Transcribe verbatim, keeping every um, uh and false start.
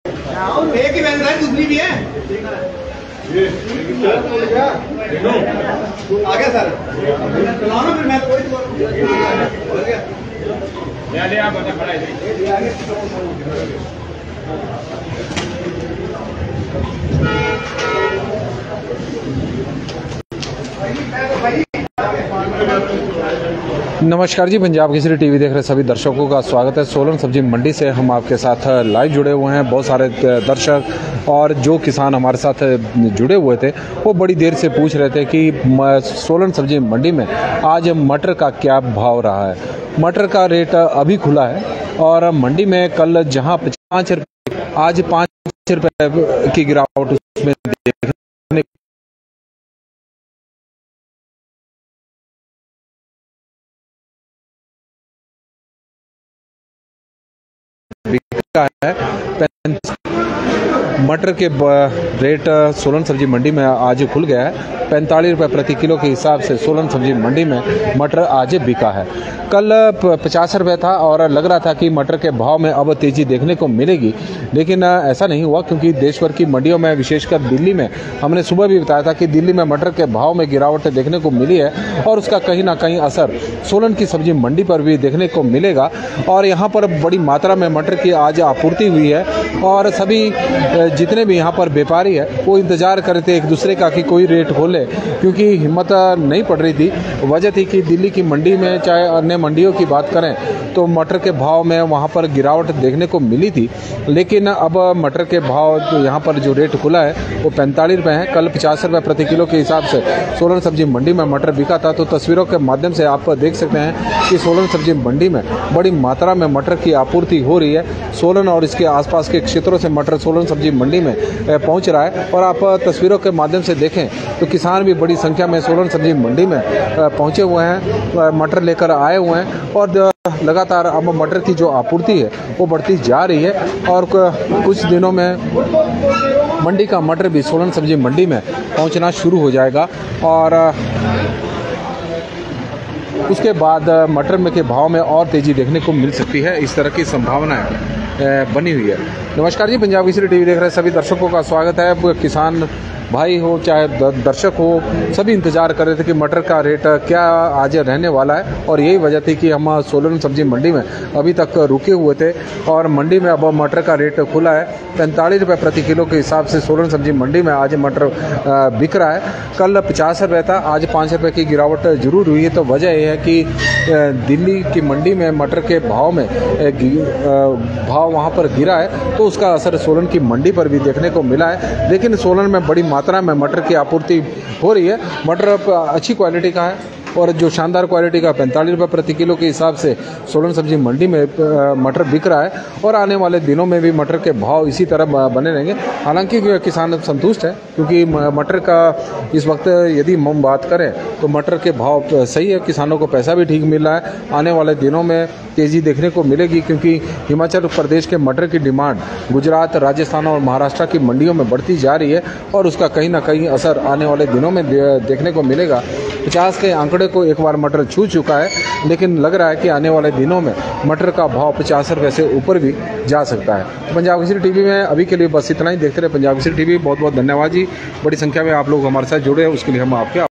एक ही बैल है, दूसरी भी है। आ गया सर, चलाओ ना फिर, मैं तो वही नमस्कार जी, पंजाब केसरी टीवी देख रहे सभी दर्शकों का स्वागत है। सोलन सब्जी मंडी से हम आपके साथ लाइव जुड़े हुए हैं। बहुत सारे दर्शक और जो किसान हमारे साथ जुड़े हुए थे वो बड़ी देर से पूछ रहे थे कि सोलन सब्जी मंडी में आज मटर का क्या भाव रहा है। मटर का रेट अभी खुला है और मंडी में कल जहां पाँच रुपये आज पाँच रुपये की गिरावट उसमें देखने बिका है। मटर के रेट सोलन सब्जी मंडी में आज खुल गया है। पैंतालीस रुपये प्रति किलो के हिसाब से सोलन सब्जी मंडी में मटर आज बिका है। कल पचास रुपये था और लग रहा था कि मटर के भाव में अब तेज़ी देखने को मिलेगी, लेकिन ऐसा नहीं हुआ क्योंकि देश भर की मंडियों में, विशेषकर दिल्ली में, हमने सुबह भी बताया था कि दिल्ली में मटर के भाव में गिरावट देखने को मिली है और उसका कहीं ना कहीं असर सोलन की सब्जी मंडी पर भी देखने को मिलेगा। और यहाँ पर बड़ी मात्रा में मटर की आज आपूर्ति हुई है और सभी जितने भी यहाँ पर व्यापारी है वो इंतजार कर रहे थे एक दूसरे का कि कोई रेट खोले, क्योंकि हिम्मत नहीं पड़ रही थी। वजह थी कि दिल्ली की मंडी में, चाहे अन्य मंडियों की बात करें तो मटर के भाव में वहाँ पर गिरावट देखने को मिली थी, लेकिन अब मटर के भाव तो यहाँ पर जो रेट खुला है वो पैंतालीस रुपये है। कल पचास रुपये प्रति किलो के हिसाब से सोलन सब्जी मंडी में मटर बिका था। तो तस्वीरों के माध्यम से आप देख सकते हैं कि सोलन सब्जी मंडी में बड़ी मात्रा में मटर की आपूर्ति हो रही है। सोलन और इसके आसपास के क्षेत्रों से मटर सोलन सब्जी मंडी में पहुंच रहा है और आप तस्वीरों के माध्यम से देखें तो किसान भी बड़ी संख्या में सोलन सब्जी मंडी में पहुंचे हुए हैं, मटर लेकर आए हुए हैं और लगातार अब मटर की जो आपूर्ति है वो बढ़ती जा रही है और कुछ दिनों में मंडी का मटर भी सोलन सब्जी मंडी में पहुंचना शुरू हो जाएगा और उसके बाद मटर में के भाव में और तेज़ी देखने को मिल सकती है। इस तरह की संभावनाएं बनी हुई है। नमस्कार जी, पंजाब केसरी टीवी देख रहे सभी दर्शकों का स्वागत है। किसान भाई हो चाहे दर्शक हो, सभी इंतजार कर रहे थे कि मटर का रेट क्या आज रहने वाला है और यही वजह थी कि हम सोलन सब्जी मंडी में अभी तक रुके हुए थे और मंडी में अब मटर का रेट खुला है। पैंतालीस रुपये प्रति किलो के हिसाब से सोलन सब्जी मंडी में आज मटर बिक रहा है। कल पचास रुपये था, आज पाँच रुपये की गिरावट जरूर हुई है। तो वजह यह है कि दिल्ली की मंडी में मटर के भाव में भाव वहाँ पर गिरा है तो उसका असर सोलन की मंडी पर भी देखने को मिला है। लेकिन सोलन में बड़ी मात्रा में मटर की आपूर्ति हो रही है। मटर अच्छी क्वालिटी का है और जो शानदार क्वालिटी का पैंतालीस रुपये प्रति किलो के हिसाब से सोलन सब्जी मंडी में मटर बिक रहा है और आने वाले दिनों में भी मटर के भाव इसी तरह बने रहेंगे। हालांकि किसान संतुष्ट है क्योंकि मटर का इस वक्त यदि हम बात करें तो मटर के भाव सही है, किसानों को पैसा भी ठीक मिल रहा है। आने वाले दिनों में तेज़ी देखने को मिलेगी क्योंकि हिमाचल प्रदेश के मटर की डिमांड गुजरात, राजस्थान और महाराष्ट्र की मंडियों में बढ़ती जा रही है और उसका कहीं ना कहीं असर आने वाले दिनों में देखने को मिलेगा। पचास के आंकड़े को एक बार मटर छू चुका है, लेकिन लग रहा है कि आने वाले दिनों में मटर का भाव पचास रुपये से ऊपर भी जा सकता है। पंजाब केसरी टीवी में अभी के लिए बस इतना ही। देखते रहे पंजाब केसरी टीवी। बहुत बहुत धन्यवाद जी। बड़ी संख्या में आप लोग हमारे साथ जुड़े हैं, उसके लिए हम आपके